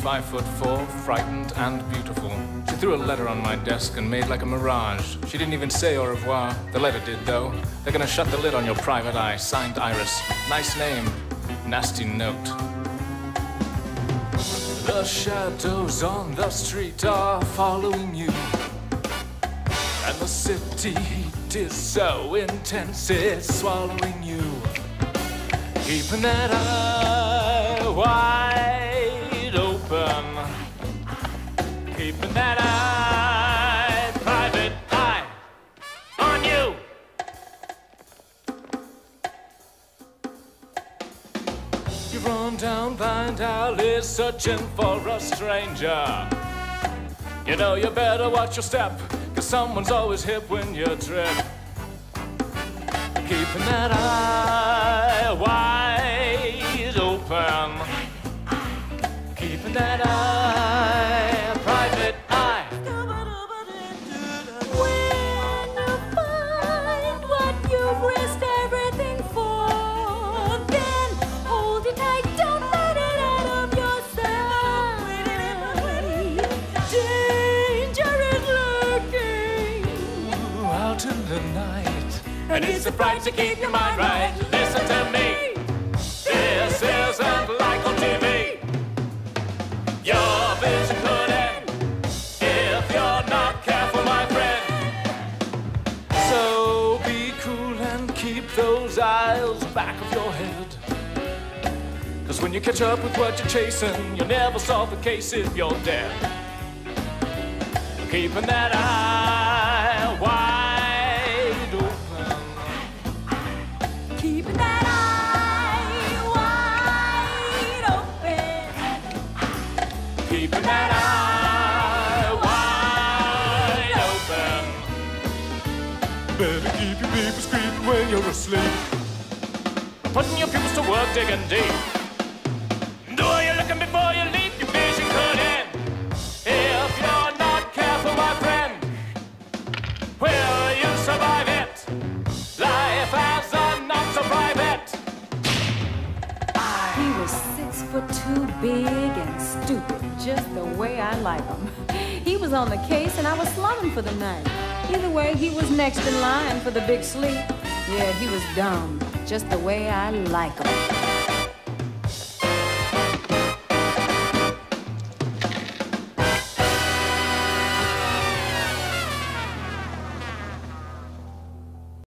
5'4", frightened and beautiful. She threw a letter on my desk and made like a mirage. She didn't even say au revoir. The letter did, though. They're gonna shut the lid on your private eye. Signed Iris. Nice name. Nasty note. The shadows on the street are following you. And the city heat is so intense it's swallowing you. Keeping that eye wide open. Keeping that eye, private eye, on you. You run down blind alley searching for a stranger. You know you better watch your step, 'cause someone's always hip when you trip. Keeping that eye wide open. Keeping that eye, private eye. When you find what you've risked everything for, then hold it tight, don't let it out of your sight. Danger is lurking Out in the night, and it's a fright to keep your mind right. Listen to me, this isn't like on TV. Your vision could end if you're not careful, my friend. So be cool and keep those eyes back of your head. 'Cause when you catch up with what you're chasing, you'll never solve the case if you're dead. Keeping that eye wide open. Keeping that eye wide open. Keeping that eye wide open. Better keep your people screaming when you're asleep. Putting your pupils to work, digging deep. Do you looking before you leap? Your vision could end if you're not careful, my friend. Will you survive it? Life has a not so private. He was 6'2", big and stupid, just the way I like him. He was on the case and I was slumming for the night. Either way, he was next in line for the big sleep. Yeah, he was dumb, just the way I like him.